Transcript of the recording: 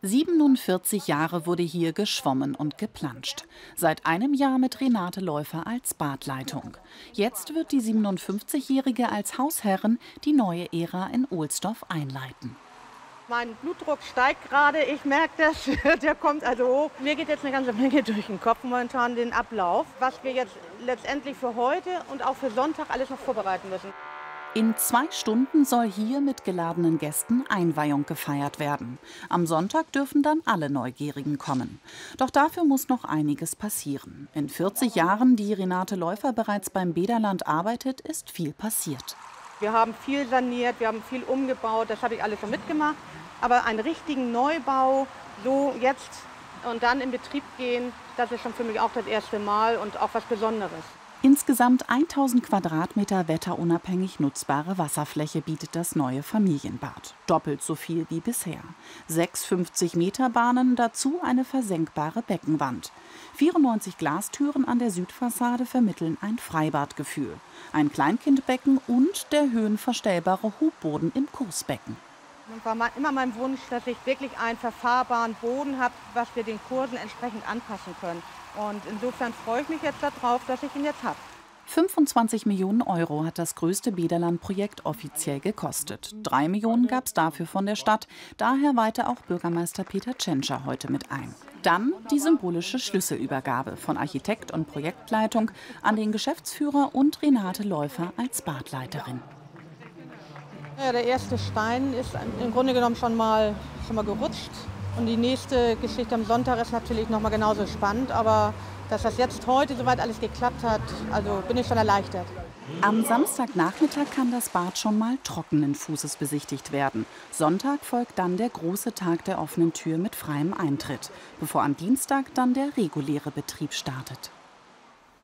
47 Jahre wurde hier geschwommen und geplanscht. Seit einem Jahr mit Renate Läufer als Badleitung. Jetzt wird die 57-Jährige als Hausherrin die neue Ära in Ohlsdorf einleiten. Mein Blutdruck steigt gerade, ich merke das, der kommt also hoch. Mir geht jetzt eine ganze Menge durch den Kopf momentan, den Ablauf, was wir jetzt letztendlich für heute und auch für Sonntag alles noch vorbereiten müssen. In 2 Stunden soll hier mit geladenen Gästen Einweihung gefeiert werden. Am Sonntag dürfen dann alle Neugierigen kommen. Doch dafür muss noch einiges passieren. In 40 Jahren, die Renate Läufer bereits beim Bäderland arbeitet, ist viel passiert. Wir haben viel saniert, wir haben viel umgebaut, das habe ich alles schon mitgemacht. Aber einen richtigen Neubau, so jetzt und dann in Betrieb gehen, das ist schon für mich auch das erste Mal und auch was Besonderes. Insgesamt 1000 Quadratmeter wetterunabhängig nutzbare Wasserfläche bietet das neue Familienbad. Doppelt so viel wie bisher. 6 50-Meter-Bahnen, dazu eine versenkbare Beckenwand. 94 Glastüren an der Südfassade vermitteln ein Freibadgefühl. Ein Kleinkindbecken und der höhenverstellbare Hubboden im Kursbecken. Es war immer mein Wunsch, dass ich wirklich einen verfahrbaren Boden habe, was wir den Kursen entsprechend anpassen können. Und insofern freue ich mich jetzt darauf, dass ich ihn jetzt habe. 25 Millionen Euro hat das größte Bäderland-Projekt offiziell gekostet. 3 Millionen gab es dafür von der Stadt. Daher weihte auch Bürgermeister Peter Tschentscher heute mit ein. Dann die symbolische Schlüsselübergabe von Architekt und Projektleitung an den Geschäftsführer und Renate Läufer als Badleiterin. Ja, der erste Stein ist im Grunde genommen schon mal gerutscht. Und die nächste Geschichte am Sonntag ist natürlich noch mal genauso spannend. Aber dass das jetzt heute soweit alles geklappt hat, also bin ich schon erleichtert. Am Samstagnachmittag kann das Bad schon mal trockenen Fußes besichtigt werden. Sonntag folgt dann der große Tag der offenen Tür mit freiem Eintritt, bevor am Dienstag dann der reguläre Betrieb startet.